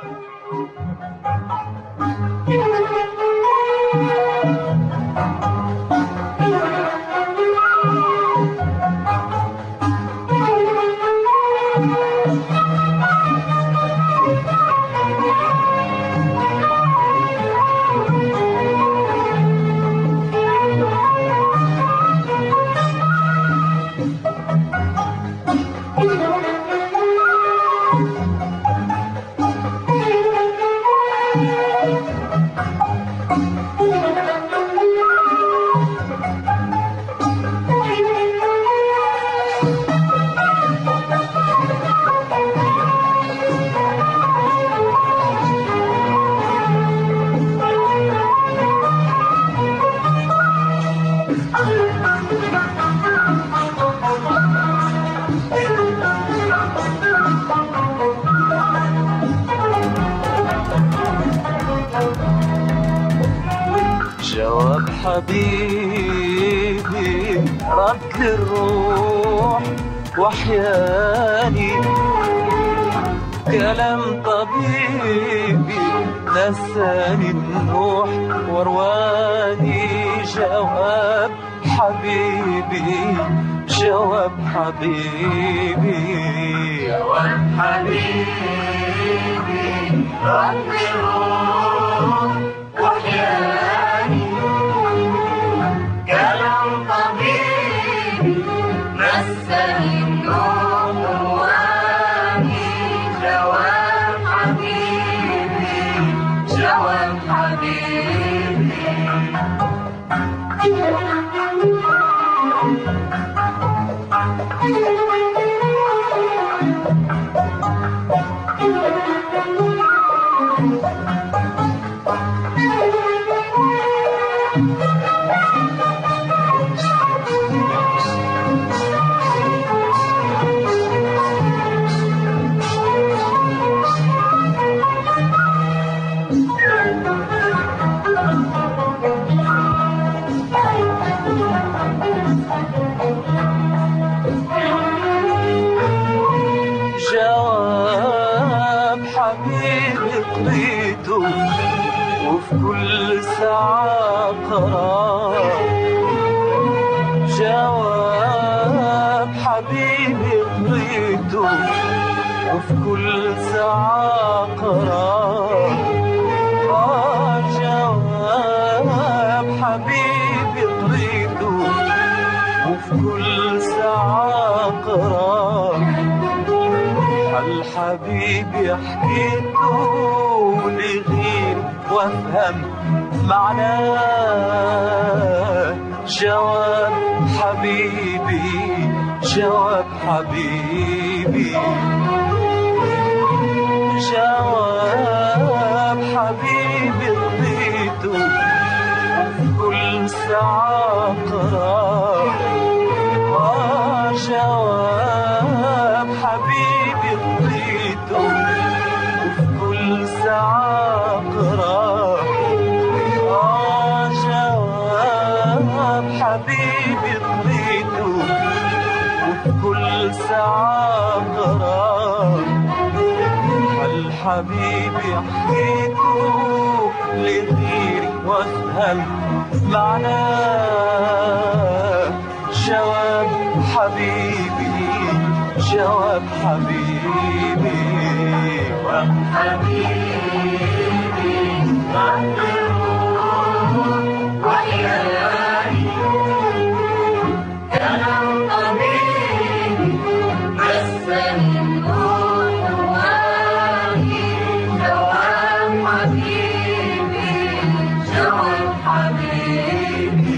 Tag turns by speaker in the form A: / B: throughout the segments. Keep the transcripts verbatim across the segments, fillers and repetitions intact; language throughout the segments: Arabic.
A: جواب حبيبي رد الروح وحياني، كلام طبيبي نساني النوح ورواني. جواب حبيبي جواب حبيبي
B: جواب حبيبي رد الروح وحياني، كلام طبيبي نساني النوح ورواني. جواب حبيبي جواب حبيبي
A: جواب حبيبي قريته وفي كل ساعة قرار. جواب حبيبي قريته وفي كل ساعة قرار. آه جواب حبيبي قريته وفي كل ساعة قرار. الحبيبي حكيته لغير وافهم معناه. جواب حبيبي جواب حبيبي جواب حبيبي رضيته في كل ساعة قرار. آه جواب حبيبي رضيته وفي كل ساعة قرار. آه جواب حبيبي رضيته وفي كل ساعة قرار. الحبيبي حكيته لغيري وافهم معناه. جواب حبيبي جواب حبيبي
B: حبيبي رد الروح وحياني، كلام طبيبي نساني النوح ورواني. جواب حبيبي جواب حبيبي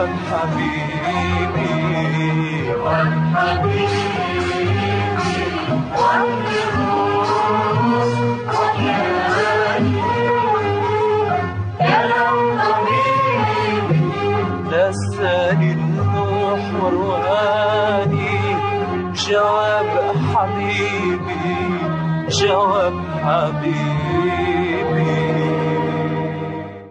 A: جواب حبيبي
B: جواب حبيبي والنفوس وحياني كلام طبيبي
A: لساني النوح ورواني جواب حبيبي جواب حبيبي